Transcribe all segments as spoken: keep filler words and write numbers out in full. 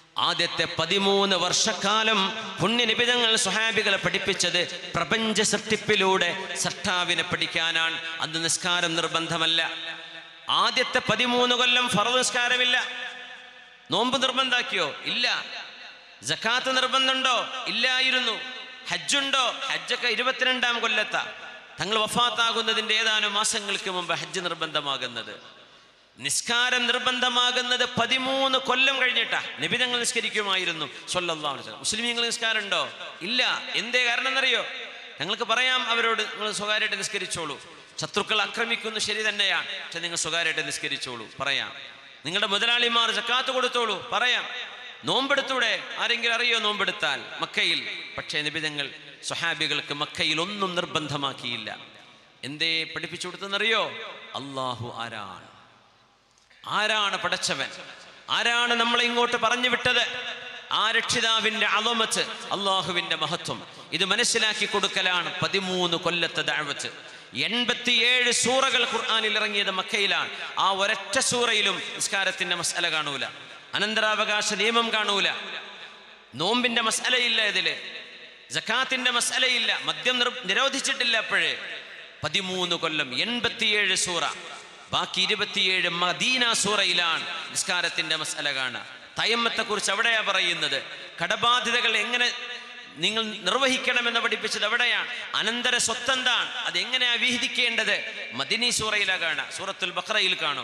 ആദ്യത്തെ പതിമൂന്ന് വർഷക്കാലം പുണ്യനിബിതങ്ങൾ സ്വഹാബികളെ പഠിപ്പിച്ചത് പ്രപഞ്ച സൃഷ്ടിപ്പിലൂടെ സൃഷ്ടാവിനെ പഠിക്കാനാണ്. അന്ന് നിസ്കാരം നിർബന്ധമല്ല. ആദ്യത്തെ പതിമൂന്ന് കൊല്ലം ഫർദ് നിസ്കാരമില്ല. നോമ്പ് നിർബന്ധാക്കിയോ? ഇല്ല. സക്കാത്ത് നിർബന്ധമുണ്ടോ? ഇല്ലായിരുന്നു. ഹജ്ജുണ്ടോ? ഹജ്ജൊക്കെ ഇരുപത്തിരണ്ടാം കൊല്ലത്താ. തങ്ങൾ വഫാത്താകുന്നതിൻ്റെ ഏതാനും മാസങ്ങൾക്ക് മുമ്പ് ഹജ്ജ് നിർബന്ധമാകുന്നത്. നിസ്കാരം നിർബന്ധമാകുന്നത് പതിമൂന്ന് കൊല്ലം കഴിഞ്ഞിട്ടാ. നബി തങ്ങൾ നിസ്കരിക്കുമായിരുന്നു സ്വല്ലല്ലാഹു അലൈഹി വസല്ലം. മുസ്ലിമീങ്ങൾ നിസ്കാരം ഉണ്ടോ? ഇല്ല. എന്തേ കാരണം എന്നറിയോ? ഞങ്ങൾക്ക് പറയാം അവരോട്, നിങ്ങൾ സ്വകാര്യമായിട്ട് നിസ്കരിച്ചോളൂ. ശത്രുക്കൾ ആക്രമിക്കുന്നു, ശരി തന്നെയാണ്, പക്ഷെ നിങ്ങൾ സ്വകാര്യമായിട്ട് നിസ്കരിച്ചോളൂ, പറയാം. നിങ്ങളുടെ മുതലാളിമാർ സക്കാത്ത് കൊടുത്തോളൂ, പറയാം. നോമ്പെടുത്തൂടെ? ആരെങ്കിലും അറിയോ നോമ്പെടുത്താൽ? മക്കയിൽ. പക്ഷേ നബി തങ്ങൾ സ്വഹാബികൾക്ക് മക്കയിൽ ഒന്നും നിർബന്ധമാക്കിയില്ല. എന്തേ പഠിപ്പിച്ചു കൊടുത്തെന്നറിയോ? അല്ലാഹു ആരാണ്, ആരാണ് പടച്ചവൻ, ആരാണ് നമ്മളെ ഇങ്ങോട്ട് പറഞ്ഞു വിട്ടത്, ആ രക്ഷിതാവിന്റെ അളമത്ത്, അള്ളാഹുവിന്റെ മഹത്വം, ഇത് മനസ്സിലാക്കി കൊടുക്കലാണ് പതിമൂന്ന് കൊല്ലത്തെ ദഅവത്ത്. എൺപത്തിയേഴ് സൂറകൾ ഖുർആനിൽ ഇറങ്ങിയത് മക്കയിലാണ്. ആ ഒരൊറ്റ സൂറയിലും നിസ്കാരത്തിന്റെ മസ്അല കാണൂല, അനന്തരാവകാശ നിയമം കാണൂല, നോമ്പിന്റെ മസ്അലയില്ല, ഇതില് സക്കാത്തിന്റെ മസ്അലയില്ല, മദ്യം നിരോധിച്ചിട്ടില്ല. അപ്പോഴേ പതിമൂന്ന് കൊല്ലം എൺപത്തിയേഴ് സൂറ, ബാക്കി ഇരുപത്തിയേഴ് മദീന സൂറയിലാണ് നിസ്കാരത്തിന്റെ മസ്അല കാണുക. തയമ്മത്തെ കുറിച്ച് അവിടെയാ പറയുന്നത്. കടബാധ്യതകൾ എങ്ങനെ നിങ്ങൾ നിർവഹിക്കണമെന്ന് പഠിപ്പിച്ചത് അവിടെയാണ്. അനന്തര സ്വത്തെന്താണ്, അതെങ്ങനെയാ വിഹിതിക്കേണ്ടത്, മദീനി സൂറയിലാ കാണുക. സൂറത്തുൽ ബഖറയിൽ കാണും.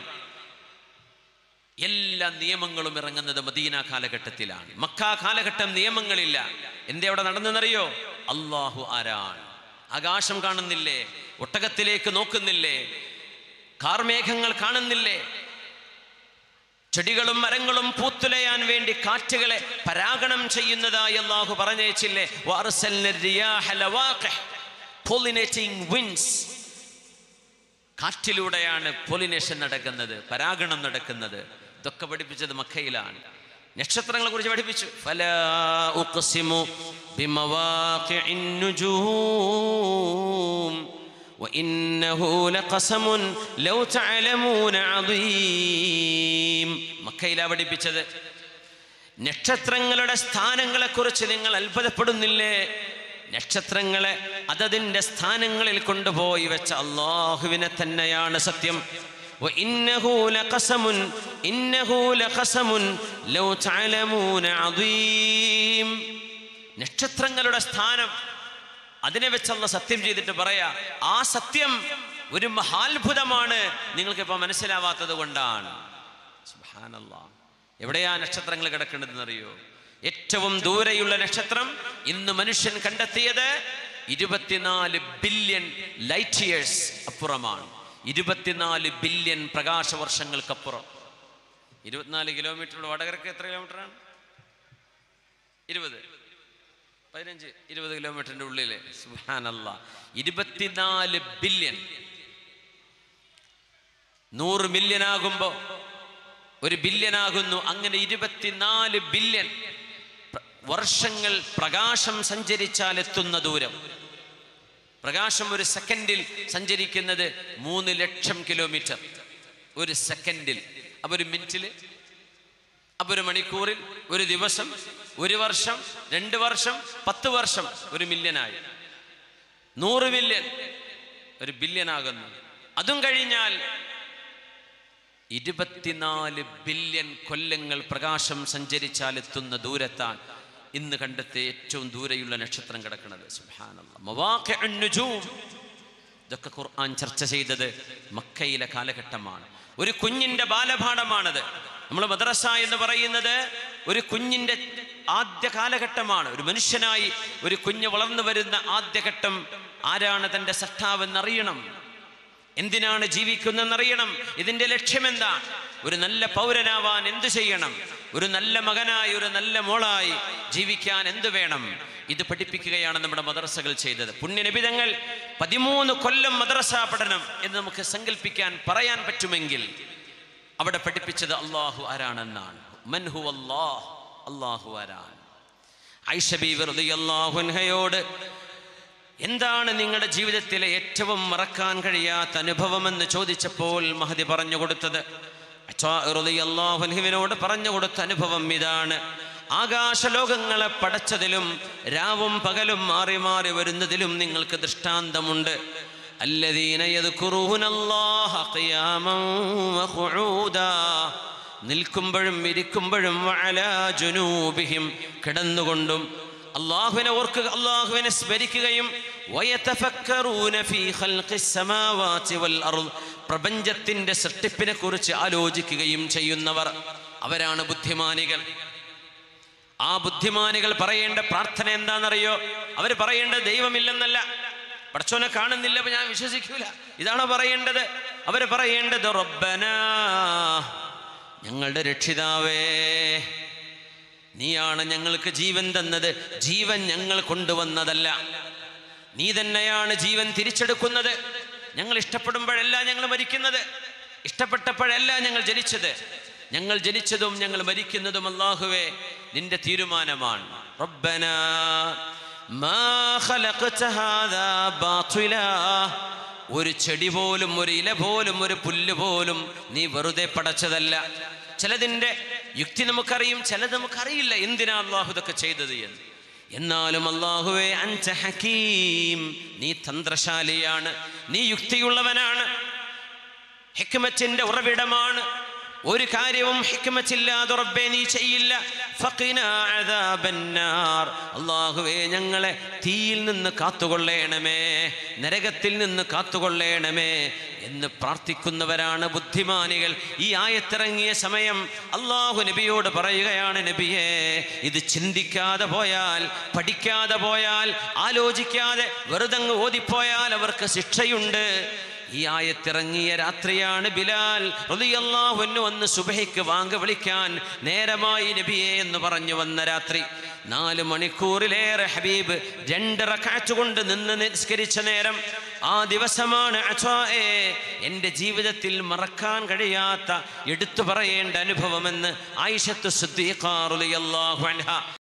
എല്ലാ നിയമങ്ങളും ഇറങ്ങുന്നത് മദീന കാലഘട്ടത്തിലാണ്. മക്ക കാലഘട്ടം നിയമങ്ങളില്ല. എന്തേ അവിടെ നടന്നെന്നറിയോ? അല്ലാഹു ആരാണ്. ആകാശം കാണുന്നില്ലേ? ഒട്ടകത്തിലേക്ക് നോക്കുന്നില്ലേ? കാർമേഘങ്ങൾ കാണുന്നില്ലേ? ചെടികളും മരങ്ങളും പൂത്തുലയാൻ വേണ്ടി കാറ്റുകളെ പരാഗണം ചെയ്യുന്നതായി അല്ലാഹു പറഞ്ഞേച്ചില്ലേ? Pollinating winds. കാറ്റിലൂടെയാണ് പോളിനേഷൻ നടക്കുന്നത്, പരാഗണം നടക്കുന്നത്. ഇതൊക്കെ പഠിപ്പിച്ചത് മക്കയിലാണ്. നക്ഷത്രങ്ങളെ കുറിച്ച് പഠിപ്പിച്ചു. ഫലാ ഉഖ്സിമു ബിമവാഖിഇൻ നുജൂം വഇന്നഹു ലഖസമുൻ ലൗ തഅലമൂന അദീം. മക്കയിലാ പഠിപ്പിച്ചത്. നക്ഷത്രങ്ങളുടെ സ്ഥാനങ്ങളെ കുറിച്ച് നിങ്ങൾ അത്ഭുതപ്പെടുന്നില്ലേ? നക്ഷത്രങ്ങളെ അതതിൻ്റെ സ്ഥാനങ്ങളിൽ കൊണ്ടുപോയി വെച്ച അല്ലാഹുവിനെ തന്നെയാണ് സത്യം. വഇന്നഹു ലഖസമുൻ ഇന്നഹു ലഖസമുൻ ലൗ തഅലമൂന അദീം. നക്ഷത്രങ്ങളുടെ സ്ഥാനം അതിനെ വെച്ചല്ല സത്യം ചെയ്തിട്ട് പറയാ, ആ സത്യം ഒരു മഹാത്ഭുതമാണ്, നിങ്ങൾക്കിപ്പോൾ മനസ്സിലാവാത്തത് കൊണ്ടാണ്. സുബ്ഹാനല്ലാഹ്. എവിടെയാ നക്ഷത്രങ്ങൾ കിടക്കേണ്ടതെന്നറിയോ? ഏറ്റവും ദൂരെയുള്ള നക്ഷത്രം ഇന്ന് മനുഷ്യൻ കണ്ടെത്തിയത് ഇരുപത്തിനാല് ബില്യൺ ലൈറ്റ് ഇയേഴ്സ് അപ്പുറമാണ്. ഇരുപത്തിനാല് ബില്യൺ പ്രകാശ വർഷങ്ങൾക്കപ്പുറം. ഇരുപത്തിനാല് കിലോമീറ്ററുള്ള വടകരക്ക് എത്ര കിലോമീറ്ററാണ്? ഇരുപത് പതിനഞ്ച് ഇരുപത് കിലോമീറ്ററിന്റെ ഉള്ളില്. സുബ്ഹാനല്ലാഹ്. ഇരുപത്തിനാല് ബില്യൺ. നൂറ് മില്യൺ ആകുമ്പോ ഒരു ബില്യൺ ആകുന്നു. അങ്ങനെ ഇരുപത്തിനാല് ബില്യൺ വർഷങ്ങൾ പ്രകാശം സഞ്ചരിച്ചാൽ എത്തുന്ന ദൂരം. പ്രകാശം ഒരു സെക്കൻഡിൽ സഞ്ചരിക്കുന്നത് മൂന്ന് ലക്ഷം കിലോമീറ്റർ ഒരു സെക്കൻഡിൽ. അപ്പൊ ഒരു മിനിറ്റില്, അപ്പൊ ഒരു മണിക്കൂറിൽ, ഒരു ദിവസം, ഒരു വർഷം, രണ്ട് വർഷം, പത്ത് വർഷം, ഒരു മില്യനായി. നൂറ് മില്യൺ ഒരു ബില്യൺ ആകുന്നു. അതും കഴിഞ്ഞാൽ ഇരുപത്തിനാല് ബില്യൺ കൊല്ലങ്ങൾ പ്രകാശം സഞ്ചരിച്ചാൽ എത്തുന്ന ദൂരത്താണ് ഇന്ന് കണ്ടെത്തിയ ഏറ്റവും ദൂരെയുള്ള നക്ഷത്രം കിടക്കുന്നത്. സുബ്ഹാനല്ലാഹ്. മവാഖിഉൻ നുജൂം. ഇതൊക്കെ ഖുർആൻ ചർച്ച ചെയ്തത് മക്കയിലെ കാലഘട്ടമാണ്. ഒരു കുഞ്ഞിന്റെ ബാലപാഠമാണത്. നമ്മൾ മദ്രസ എന്ന് പറയുന്നത് ഒരു കുഞ്ഞിന്റെ ആദ്യ കാലഘട്ടമാണ്. ഒരു മനുഷ്യനായി ഒരു കുഞ്ഞ് വളർന്നു വരുന്ന ആദ്യഘട്ടം ആരാണ് തൻ്റെ സൃഷ്ടാവെന്നറിയണം, എന്തിനാണ് ജീവിക്കുന്നതെന്നറിയണം, ഇതിന്റെ ലക്ഷ്യമെന്താ, ഒരു നല്ല പൗരനാവാൻ എന്തു ചെയ്യണം, ഒരു നല്ല മകനായി ഒരു നല്ല മോളായി ജീവിക്കാൻ എന്തു വേണം, ഇത് പഠിപ്പിക്കുകയാണ് നമ്മുടെ മദ്രസകൾ ചെയ്തത്. പുണ്യനബിതങ്ങൾ പതിമൂന്ന് കൊല്ലം മദ്രസ പഠനം എന്ന് നമുക്ക് സങ്കല്പിക്കാൻ പറയാൻ പറ്റുമെങ്കിൽ അവിടെ പഠിപ്പിച്ചത് അല്ലാഹു ആരാണെന്നാണ്. മൻ ഹുവല്ലാഹ്, അല്ലാഹു ആരാണ്. ആയിഷ ബീവി റളിയല്ലാഹു അൻഹയോട് എന്താണ് നിങ്ങളുടെ ജീവിതത്തിലെ ഏറ്റവും മറക്കാൻ കഴിയാത്ത അനുഭവമെന്ന് ചോദിച്ചപ്പോൾ മഹദി പറഞ്ഞു കൊടുത്തത്, റളിയല്ലാഹു അൻഹുവിനോട് പറഞ്ഞു കൊടുത്ത അനുഭവം ഇതാണ്. ആകാശലോകങ്ങളെ പടച്ചതിലും രാവും പകലും മാറി മാറി വരുന്നതിലും നിങ്ങൾക്ക് ദൃഷ്ടാന്തമുണ്ട്. അല്ലദീന യദ്കുറൂനല്ലാഹ ഖിയാമൻ വഖുഊദാ, നിൽക്കുമ്പോഴും ഇരിക്കുമ്പോഴും വഅലാ ജുനൂബിഹിം, കിടന്നുകൊണ്ടും അല്ലാഹുവിനെ ഓർക്കുക, അല്ലാഹുവിനെ സ്മരിക്കുകയും വയതഫക്കറൂന ഫീ ഖൽഖിസ് സമാവാതി വൽ അർദ്, പ്രപഞ്ചത്തിന്റെ സൃഷ്ടിപ്പിനെ കുറിച്ച് ആലോചിക്കുകയും ചെയ്യുന്നവർ, അവരാണ് ബുദ്ധിമാനികൾ. ആ ബുദ്ധിമാനികൾ പറയേണ്ട പ്രാർത്ഥന എന്താണെന്നറിയോ? അവർ പറയേണ്ടത് ദൈവമില്ലെന്നല്ല, പടച്ചോനെ കാണുന്നില്ല ഞാൻ വിശ്വസിക്കൂല, ഇതാണോ പറയേണ്ടത്? അവർ പറയേണ്ടത് റബ്ബനാ, ഞങ്ങളുടെ രക്ഷിതാവേ, നീയാണ് ഞങ്ങൾക്ക് ജീവൻ തന്നത്, ജീവൻ ഞങ്ങൾ കൊണ്ടുവന്നതല്ല, നീ തന്നെയാണ് ജീവൻ തിരിച്ചെടുക്കുന്നത്. ഞങ്ങൾ ഇഷ്ടപ്പെടുമ്പോഴല്ല ഞങ്ങൾ മരിക്കുന്നത്, ഇഷ്ടപ്പെട്ടപ്പോഴല്ല ഞങ്ങൾ ജനിച്ചത്, ഞങ്ങൾ ജനിച്ചതും ഞങ്ങൾ മരിക്കുന്നതും അല്ലാഹുവേ നിന്റെ തീരുമാനമാണ്. റബ്ബനാ മാ ഖലഖത ഹാദാ ബാതിലാ, ഒരു ചെടി പോലും ഒരു ഇല പോലും ഒരു പുല്ല് പോലും നീ വെറുതെ പടച്ചതല്ല. ചിലതിൻ്റെ യുക്തി നമുക്കറിയും, ചിലത് നമുക്കറിയില്ല എന്തിനാ അല്ലാഹു ഇതൊക്കെ ചെയ്തത് എന്ന്. എന്നാലും അല്ലാഹുവേ അൻത ഹകീം, നീ തന്ത്രശാലിയാണ്, നീ യുക്തിയുള്ളവനാണ്, ഹിക്മത്തിന്റെ ഉറവിടമാണ്. ഒരു കാര്യവും ഹിക്മത്തില്ലാതെ റബ്ബേ നീ ചെയ്യില്ല. ഫഖിനാ അദാബന്നാർ, അല്ലാഹുവേ ഞങ്ങളെ തീയിൽ നിന്ന് കാത്തുകൊള്ളേണമേ, നരകത്തിൽ നിന്ന് കാത്തുകൊള്ളേണമേ എന്ന് പ്രാർത്ഥിക്കുന്നവരാണ് ബുദ്ധിമാനികൾ. ഈ ആയത്തിറങ്ങിയ സമയം അല്ലാഹു നബിയോട് പറയുകയാണ്, നബിയേ, ഇത് ചിന്തിക്കാതെ പോയാൽ, പഠിക്കാതെ പോയാൽ, ആലോചിക്കാതെ വെറുതങ്ങ് ഓതിപ്പോയാൽ അവർക്ക് ശിക്ഷയുണ്ട്. ഈ ആയത്തിറങ്ങിയ രാത്രിയാണ് ബിലാൽ റളിയല്ലാഹു അൻഹു വന്ന് സുബഹിക്ക് വാങ്ക് വിളിക്കാൻ നേരമായി നബിയെ എന്ന് പറഞ്ഞു വന്ന രാത്രി. നാല് മണിക്കൂറിലേറെ ഹബീബ് രണ്ട് റക്അത്ത് കൊണ്ട് നിന്ന് നിസ്കരിച്ച നേരം. ആ ദിവസമാണ് അച്ഛായേ എൻ്റെ ജീവിതത്തിൽ മറക്കാൻ കഴിയാത്ത എടുത്തു പറയേണ്ട അനുഭവമെന്ന് ആയിഷത്തു സിദ്ദീഖ റളിയല്ലാഹു അൻഹ